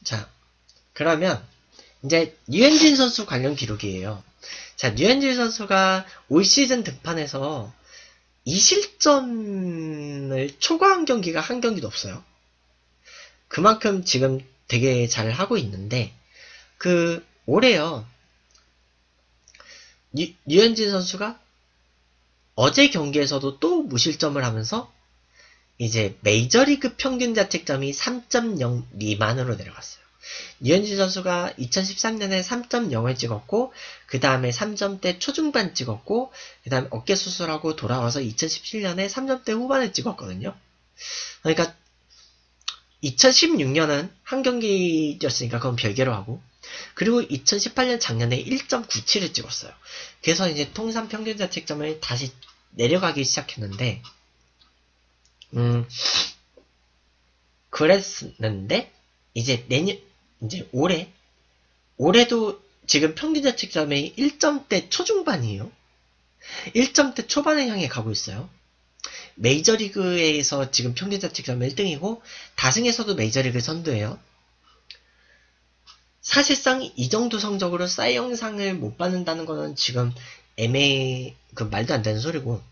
자, 그러면 이제 류현진 선수 관련 기록이에요. 자, 류현진 선수가 올 시즌 등판에서 2실점을 초과한 경기가 한 경기도 없어요. 그만큼 지금 되게 잘 하고 있는데, 올해요. 류현진 선수가 어제 경기에서도 또 무실점을 하면서 이제 메이저리그 평균 자책점이 3.0 미만으로 내려갔어요. 류현진 선수가 2013년에 3.0을 찍었고, 그 다음에 3점대 초중반 찍었고, 그 다음에 어깨 수술하고 돌아와서 2017년에 3점대 후반을 찍었거든요. 그러니까 2016년은 한 경기였으니까 그건 별개로 하고, 그리고 2018년 작년에 1.97을 찍었어요. 그래서 이제 통산 평균 자책점을 다시 내려가기 시작했는데, 그랬는데, 이제 올해도 지금 평균 자책점이 1점대 초중반이에요. 1점대 초반을 향해 가고 있어요. 메이저리그에서 지금 평균 자책점 1등이고, 다승에서도 메이저리그 선두예요. 사실상 이 정도 성적으로 싸이 영상을 못 받는다는 거는 지금 말도 안 되는 소리고,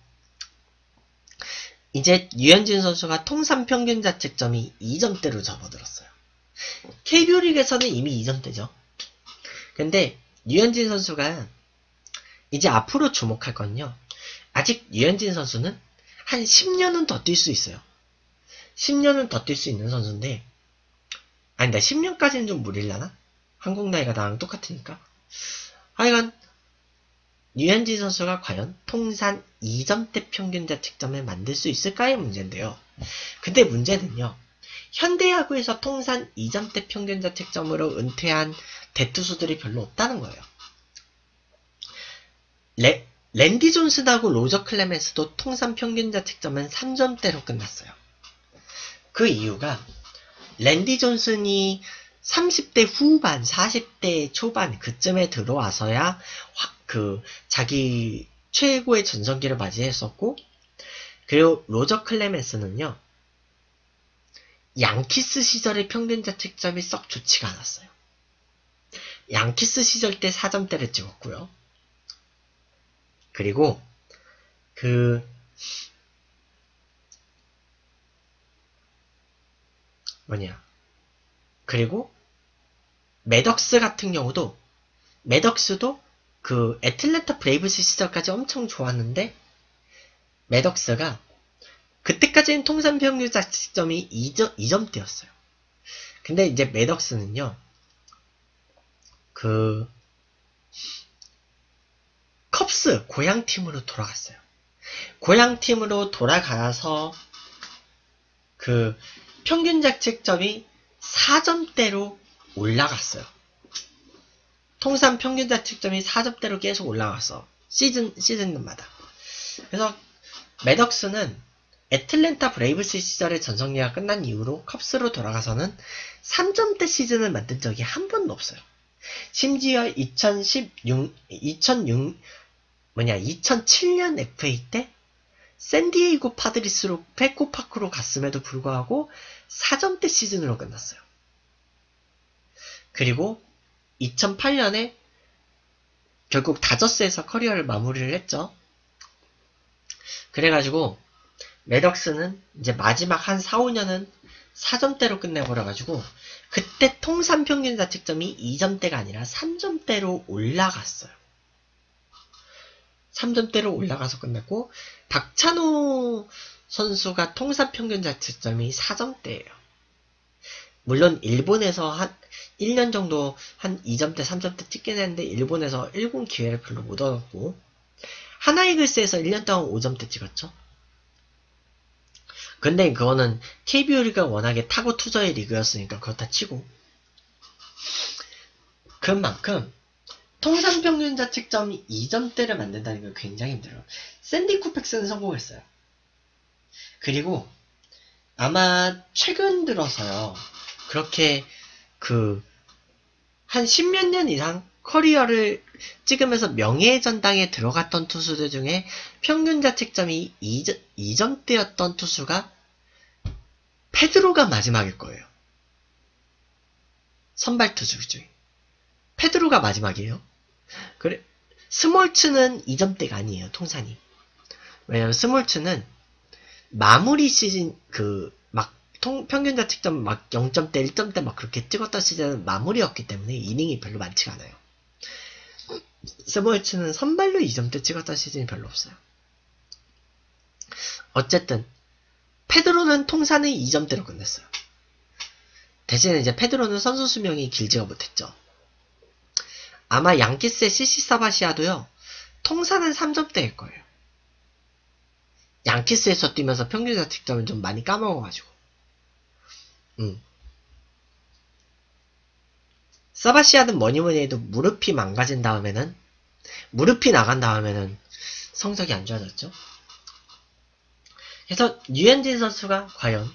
이제 류현진 선수가 통산 평균 자책점이 2점대로 접어들었어요. KBO 리그에서는 이미 2점대죠. 근데 류현진 선수가 이제 앞으로 주목할 건요. 아직 류현진 선수는 한 10년은 더 뛸 수 있어요. 10년은 더 뛸 수 있는 선수인데, 아니다, 10년까지는 좀 무리려나? 한국 나이가 나랑 똑같으니까. 하여간 류현진 선수가 과연 통산 2점대 평균 자책점을 만들 수 있을까의 문제인데요. 근데 문제는요. 현대야구에서 통산 2점대 평균 자책점으로 은퇴한 대투수들이 별로 없다는 거예요. 랜디 존슨하고 로저 클레멘스도 통산 평균 자책점은 3점대로 끝났어요. 그 이유가 랜디 존슨이 30대 후반, 40대 초반 그쯤에 들어와서야 자기 최고의 전성기를 맞이했었고, 그리고 로저 클레멘스는요. 양키스 시절의 평균 자책점이 썩 좋지가 않았어요. 양키스 시절 때 4점대를 찍었고요. 그리고 그리고 매덕스 같은 경우도, 매덕스도 애틀랜타 브레이브스 시절까지 엄청 좋았는데, 매덕스가 그때까지는 통산 평균 자책점이 2점대였어요. 근데 이제 매덕스는요, 컵스 고향팀으로 돌아갔어요. 고향팀으로 돌아가서 평균 자책점이 4점대로 올라갔어요. 통산 평균 자책점이 4점대로 계속 올라갔어. 시즌마다. 그래서 매덕스는 애틀랜타 브레이브스 시절의 전성기가 끝난 이후로 컵스로 돌아가서는 3점대 시즌을 만든 적이 한 번도 없어요. 심지어 2007년 FA 때 샌디에이고 파드리스로 페코파크로 갔음에도 불구하고 4점대 시즌으로 끝났어요. 그리고 2008년에 결국 다저스에서 커리어를 마무리를 했죠. 그래가지고 매덕스는 이제 마지막 한 4, 5년은 4점대로 끝내버려가지고 그때 통산 평균 자책점이 2점대가 아니라 3점대로 올라갔어요. 3점대로 올라가서 끝냈고, 박찬호 선수가 통산 평균 자책점이 4점대예요. 물론 일본에서 한 1년 정도 한 2점대, 3점대 찍긴 했는데 일본에서 1군 기회를 별로 못 얻었고, 하나이글스에서 1년 동안 5점대 찍었죠. 근데 그거는 KBO 리그가 워낙에 타고 투저의 리그였으니까 그렇다 치고, 그만큼 통산 평균 자책점이 2점대를 만든다는 게 굉장히 힘들어요. 샌디 쿠펙스는 성공했어요. 그리고 아마 최근 들어서요, 그렇게 한 10몇 년 이상 커리어를 찍으면서 명예의 전당에 들어갔던 투수들 중에 평균 자책점이 2점대였던 투수가 페드로가 마지막일 거예요. 선발 투수 중에. 페드로가 마지막이에요. 그래, 스몰츠는 2점대가 아니에요, 통산이. 왜냐면 스몰츠는 마무리 시즌, 평균 자책점 막 0점대, 1점대 막 그렇게 찍었던 시즌은 마무리였기 때문에 이닝이 별로 많지가 않아요. 스몰츠는 선발로 2점대 찍었던 시즌이 별로 없어요. 어쨌든, 페드로는 통산은 2점대로 끝냈어요. 대신에 이제 페드로는 선수 수명이 길지가 못했죠. 아마 양키스의 CC 사바시아도요, 통산은 3점대일 거예요. 양키스에서 뛰면서 평균 자책점을 좀 많이 까먹어가지고. 사바시아는 뭐니뭐니 해도 무릎이 망가진 다음에는, 무릎이 나간 다음에는 성적이 안 좋아졌죠. 그래서 류현진 선수가 과연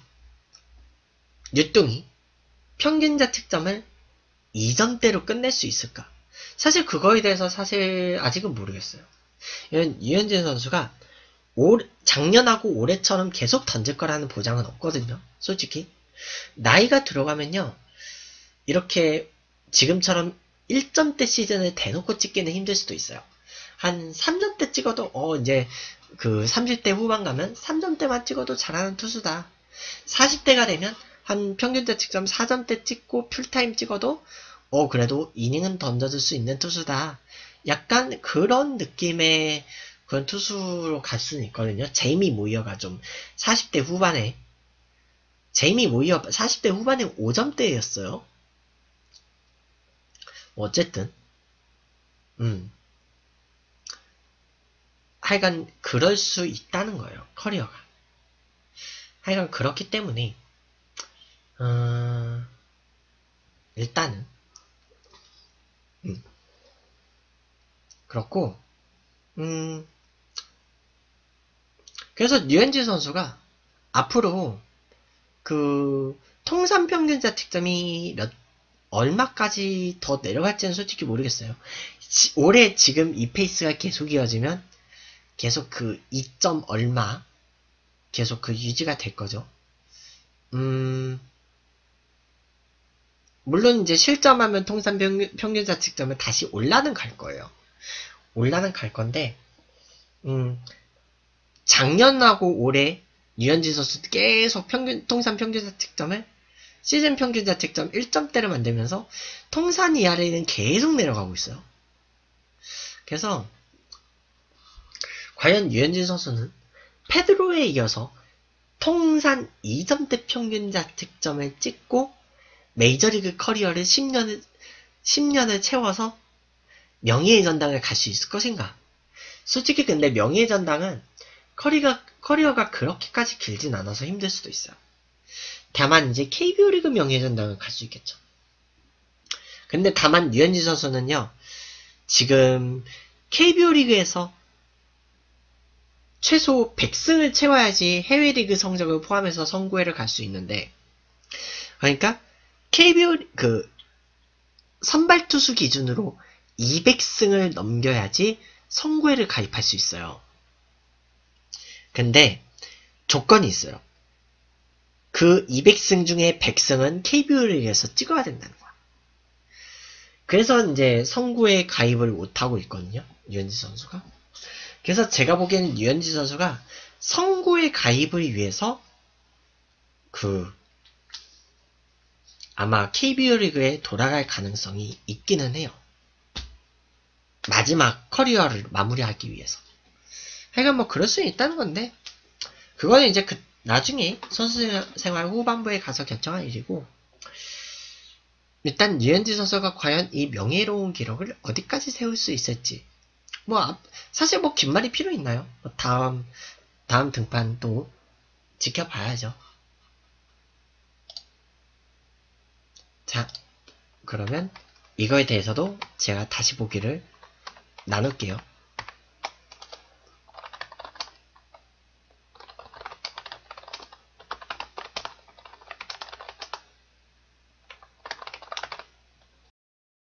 뉴뚱이 평균 자책점을 2점대로 끝낼 수 있을까? 사실 그거에 대해서 사실 아직은 모르겠어요. 류현진 선수가 작년하고 올해처럼 계속 던질 거라는 보장은 없거든요. 솔직히. 나이가 들어가면요. 이렇게 지금처럼 1점대 시즌을 대놓고 찍기는 힘들 수도 있어요. 한 3점대 찍어도 이제 30대 후반 가면 3점대만 찍어도 잘하는 투수다. 40대가 되면 한 평균 자책점 4점대 찍고 풀타임 찍어도 그래도 이닝은 던져줄 수 있는 투수다. 약간 그런 느낌의 그런 투수로 갈 수는 있거든요. 제이미 모이어가 좀 40대 후반에 제이미 모이어 40대 후반에 5점대였어요. 어쨌든 하여간 그럴 수 있다는 거예요. 커리어가. 하여간 그렇기 때문에 일단은 그렇고 그래서 류현진 선수가 앞으로 통산 평균 자책점이 얼마까지 더 내려갈지는 솔직히 모르겠어요. 올해 지금 이 페이스가 계속 이어지면 계속 2점 얼마 계속 유지가 될 거죠. 물론 이제 실점하면 통산 평균 자책점은 다시 올라는 갈 거예요. 올라는 갈 건데 작년하고 올해 류현진 선수 계속 통산 평균 자책점을 시즌 평균 자책점 1점대를 만들면서 통산 이하에는 계속 내려가고 있어요. 그래서 과연 류현진 선수는 페드로에 이어서 통산 2점대 평균 자책점을 찍고 메이저리그 커리어를 10년을 채워서 명예의 전당을 갈 수 있을 것인가? 솔직히 근데 명예의 전당은 커리어가 그렇게까지 길진 않아서 힘들 수도 있어요. 다만 이제 KBO 리그 명예의 전당을 갈 수 있겠죠. 근데 다만 류현진 선수는요. 지금 KBO 리그에서 최소 100승을 채워야지 해외 리그 성적을 포함해서 선구회를 갈 수 있는데 그러니까 KBO 선발 투수 기준으로 200승을 넘겨야지 선구회를 가입할 수 있어요. 근데 조건이 있어요. 그 200승 중에 100승은 KBO 리그에서 찍어야 된다는 거야. 그래서 이제 선구회에 가입을 못하고 있거든요. 류현진 선수가. 그래서 제가 보기에는 류현진 선수가 선구회 가입을 위해서 아마 KBO 리그에 돌아갈 가능성이 있기는 해요. 마지막 커리어를 마무리하기 위해서. 하여간 뭐 그럴 수는 있다는 건데 그거는 이제 나중에 선수 생활 후반부에 가서 결정할 일이고 일단 류현진 선수가 과연 이 명예로운 기록을 어디까지 세울 수 있을지 사실 긴 말이 필요 있나요? 다음 등판 또 지켜봐야죠. 자, 그러면 이거에 대해서도 제가 다시 보기를 나눌게요.